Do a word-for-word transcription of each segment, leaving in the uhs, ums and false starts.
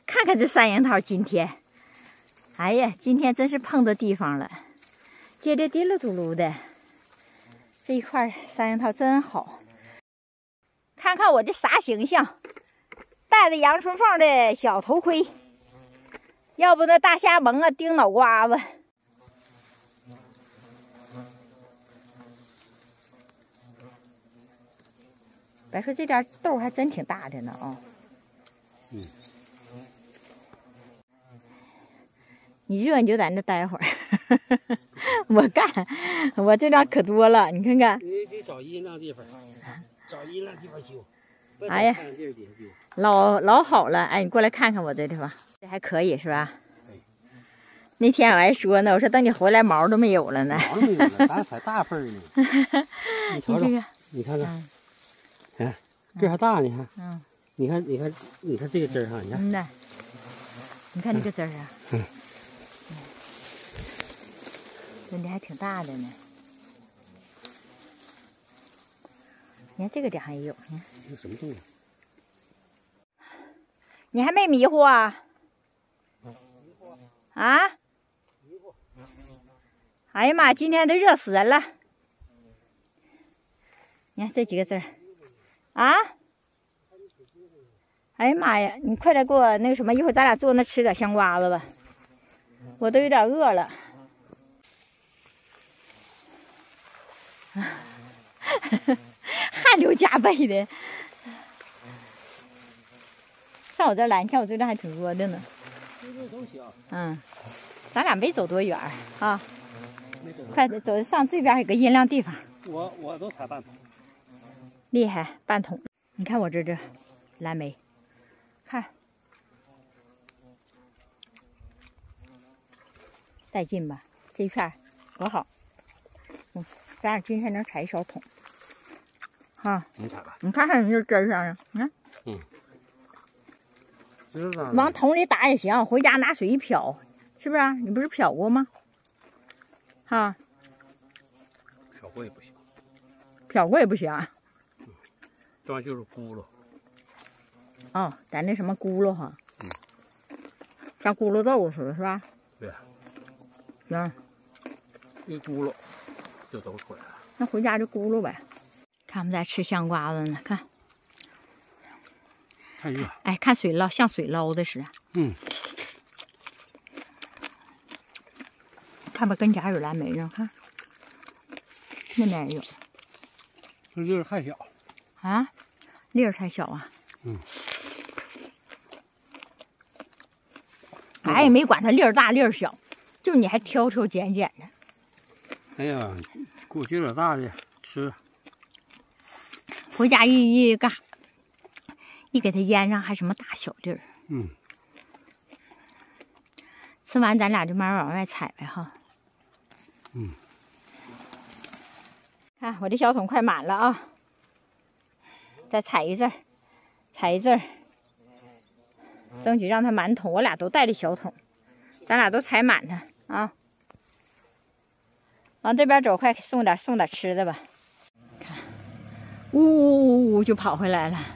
看看这三樱桃今天，哎呀，今天真是碰到地方了，结的滴噜嘟噜的。这一块三樱桃真好，看看我这啥形象，戴着杨春凤的小头盔，要不那大虾蒙啊钉脑瓜子。别说这点豆还真挺大的呢啊、哦！ 嗯。 你热你就在那待会儿，我干，我这点可多了，你看看。 你得找阴凉地方，找阴凉地方修。 哎呀，老老好了，哎，你过来看看我这地方，这还可以是吧？那天我还说呢，我说等你回来毛都没有了呢。 毛没有了，咱采大份呢。你瞅瞅，你看看，看这还大，你看， 嗯， 你看，你看，你看这个枝儿哈，你看， 嗯呐，你看这个枝儿啊， 嗯， 真的还挺大的呢。你看这个地方也有，你看。 这什么动物？ 你还没迷糊啊？啊？哎呀妈，今天都热死人了！你看这几个字儿，啊？哎呀妈呀，你快点给我那个什么，一会儿咱俩坐那吃点香瓜子吧，我都有点饿了。汗流浃背的。上我这儿来，你看我这边还挺多的呢。嗯，咱俩没走多远啊，快走上这边有个阴凉地方。 我我都采半桶， 厉害，半桶。你看我这这蓝莓，看带劲吧？这一片多好。嗯，咱俩今天能采一小桶。哈， 你采吧。 你看看你这根上，你看。 嗯。 往桶里打也行，回家拿水一漂，是不是？你不是漂过吗？哈， 漂过也不行， 漂过也不行。 嗯，这玩意就是咕噜。 哦，咱那什么咕噜哈， 嗯， 像咕噜豆似的，是吧？ 对。 行， 一咕噜就都出来了。 那回家就咕噜呗。看我们在吃香瓜子呢，看。 太热， 哎，看水捞，像水捞的似的。 嗯， 看吧，跟前有蓝莓呢，看，那边也有。 这粒儿太小啊，粒儿太小啊。 嗯。 哎，没管它粒儿大粒儿小，就你还挑挑拣拣的。 哎呀，给我撅点大的吃。 回家一一干。一给它腌上，还什么大小粒儿。 嗯。 吃完咱俩就慢慢往外采呗哈。 嗯。 看我这小桶快满了啊！再采一阵儿，采一阵儿，争取让它满桶。我俩都带着小桶，咱俩都采满它啊！往这边走，快送点送点吃的吧。看，呜呜呜呜就跑回来了。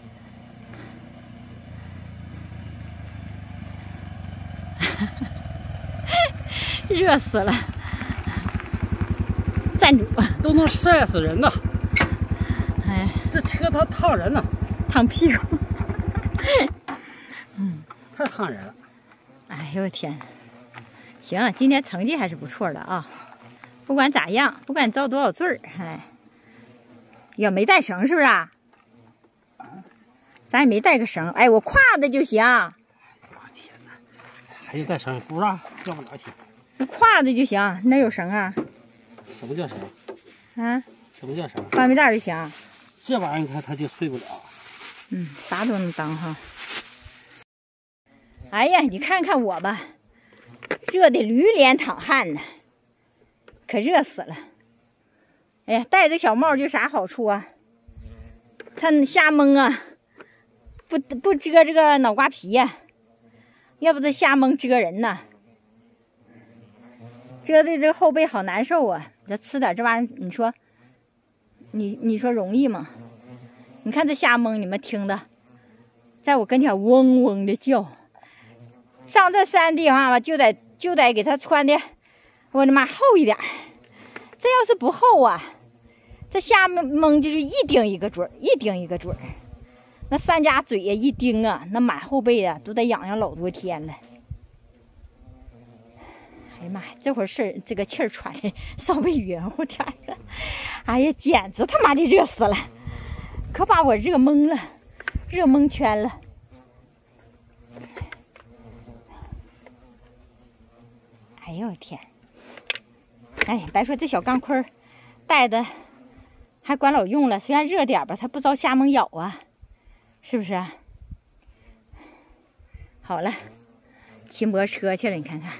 热死了！站住！ 都能晒死人呐！ 哎， 这车它烫人呐， 烫屁股。嗯， 太烫人了。 哎呦我天！行，今天成绩还是不错的啊。不管咋样，不管遭多少罪儿，哎，也没带绳是不是啊？咱也没带个绳，哎，我挎着就行。 还得带绳，不让要不哪行？ 挎着就行，哪有绳啊？ 什么叫绳？ 啊？ 什么叫绳？ 方便袋就行。 这玩意儿你看它就碎不了。 嗯，啥都能当哈。哎呀，你看看我吧，热的驴脸淌汗呢，可热死了。哎呀，戴着小帽就啥好处啊？它瞎蒙啊，不不遮这个脑瓜皮呀、啊。要不这瞎蒙遮人呐，遮的这后背好难受啊！这吃点这玩意儿，你说，你你说容易吗？你看这瞎蒙，你们听的，在我跟前嗡嗡的叫， 上这山地方吧，就得就得给它穿的，我的妈厚一点。这要是不厚啊，这下面蒙就是一钉一个准儿，一钉一个准儿。那三家嘴呀一钉啊，那满后背啊都得痒痒老多天了。哎呀妈呀，这会儿是这个气儿喘的稍微匀乎点了。哎呀，简直他妈的热死了，可把我热懵了，热蒙圈了。哎呦我天！哎，别说这小钢盔戴的还管老用了，虽然热点吧，它不遭虾虻咬啊，是不是啊？好了，骑摩托车去了，你看看，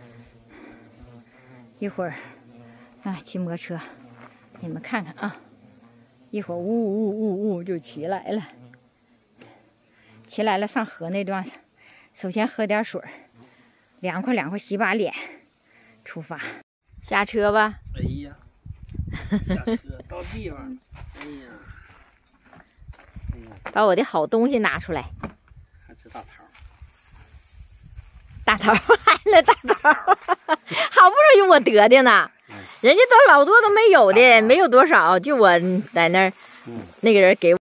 一会儿啊，骑摩托车，你们看看啊，一会儿呜呜呜呜就起来了，起来了，上河那段，首先喝点水，凉快凉快，洗把脸，出发。下车吧！ 哎呀，下车到地方了！哎呀，哎呀， 把我的好东西拿出来。 还吃大桃。 大桃还那大桃，好不容易我得的呢，人家都老多都没有的，没有多少，就我在那儿，那个人给我。